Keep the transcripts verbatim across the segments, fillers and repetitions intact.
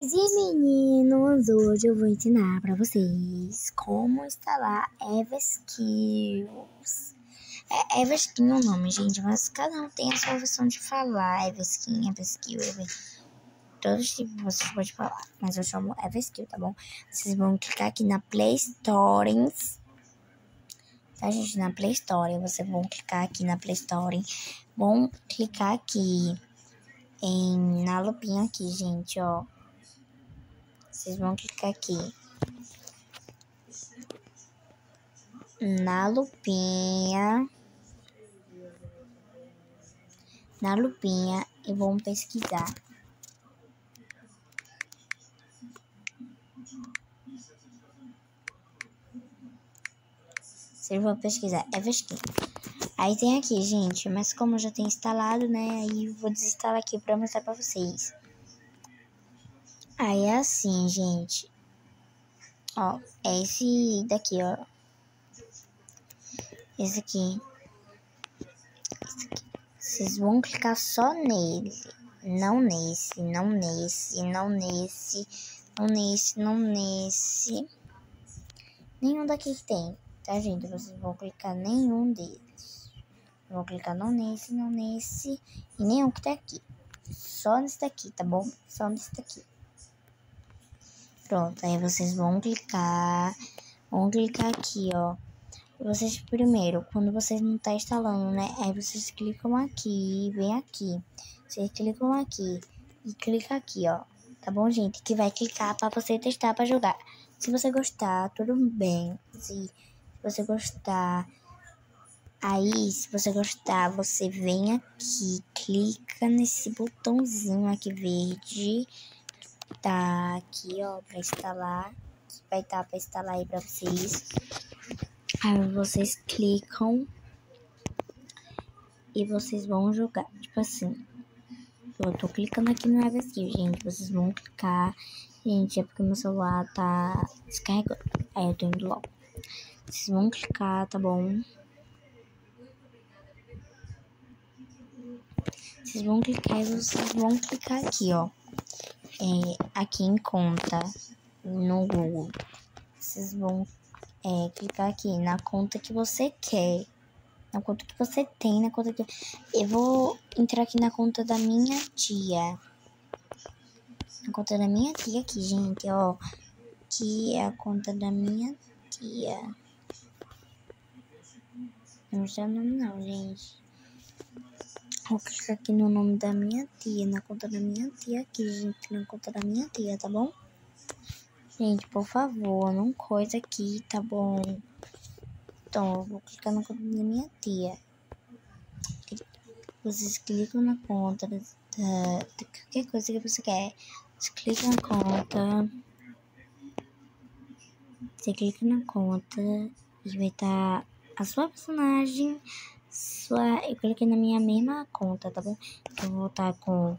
E meninos, hoje eu vou ensinar pra vocês como instalar Everskills. É Everskin o nome, gente, mas cada um tem a sua versão de falar. Everskin, Everskill, Ever... todos os tipos vocês podem falar, mas eu chamo Everskill, tá bom? Vocês vão clicar aqui na Play Store, tá, gente? Na Play Store, vocês vão clicar aqui na Play Store, vão clicar aqui em, na lupinha aqui, gente, ó. Vocês vão clicar aqui na lupinha, na lupinha e vão pesquisar. Vocês vão pesquisar Everskin. Aí tem aqui, gente, mas como eu já tenho instalado, né, aí eu vou desinstalar aqui pra mostrar pra vocês. Aí é assim, gente. Ó, é esse daqui, ó. Esse aqui. Esse aqui. Vocês vão clicar só nele. Não nesse, não nesse, não nesse, não nesse, não nesse. Nenhum daqui que tem, tá, gente? Vocês vão clicar nenhum deles. Vou clicar não nesse, não nesse e nenhum que tá aqui. Só nesse daqui, tá bom? Só nesse daqui. Pronto, aí vocês vão clicar, vão clicar aqui, ó. Vocês primeiro, quando vocês não tá instalando, né? Aí vocês clicam aqui, vem aqui. Vocês clicam aqui e clica aqui, ó. Tá bom, gente? Que vai clicar pra você testar, pra jogar. Se você gostar, tudo bem. Se você gostar, aí, se você gostar, você vem aqui, clica nesse botãozinho aqui verde. Tá aqui, ó, pra instalar. Vai estar tá pra instalar aí pra vocês. Aí vocês clicam e vocês vão jogar. Tipo assim, eu tô clicando aqui no Everskill, gente. Vocês vão clicar. Gente, é porque meu celular tá descarregando. Aí eu tô indo logo. Vocês vão clicar, tá bom? Vocês vão clicar e vocês vão clicar aqui, ó. É, aqui em conta no Google. Vocês vão é, clicar aqui na conta que você quer. Na conta que você tem, na conta que... Eu vou entrar aqui na conta da minha tia. Na conta da minha tia aqui, gente, ó. Que é a conta da minha tia. Não sei o nome não, gente. Vou clicar aqui no nome da minha tia, na conta da minha tia aqui, gente, na conta da minha tia, tá bom? Gente, por favor, não coisa aqui, tá bom? Então, eu vou clicar na conta da minha tia. Vocês clicam na conta da, da, de qualquer coisa que você quer. Você clica na conta. Você clica na conta e vai estar a sua personagem. Sua, eu cliquei na minha mesma conta, tá bom? Que eu vou estar com...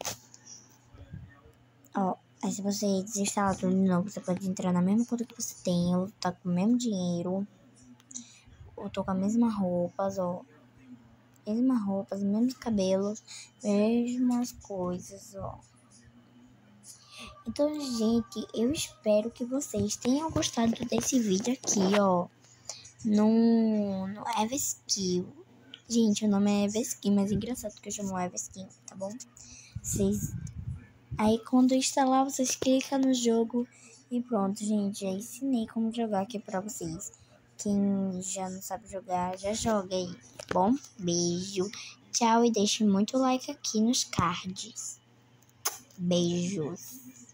Ó, aí se você desinstalar tudo de novo, você pode entrar na mesma conta que você tem. Eu vou estar com o mesmo dinheiro. Eu tô com as mesmas roupas, ó. Mesmas roupas, mesmos cabelos, mesmas coisas, ó. Então, gente, eu espero que vocês tenham gostado desse vídeo aqui, ó. No, no Everskill. Gente, o nome é Everskin, mas é engraçado que eu chamo Everskin, tá bom? Vocês... Aí, quando instalar, vocês clicam no jogo e pronto, gente. Já ensinei como jogar aqui pra vocês. Quem já não sabe jogar, já joga aí, tá bom? Beijo, tchau e deixe muito like aqui nos cards. Beijos.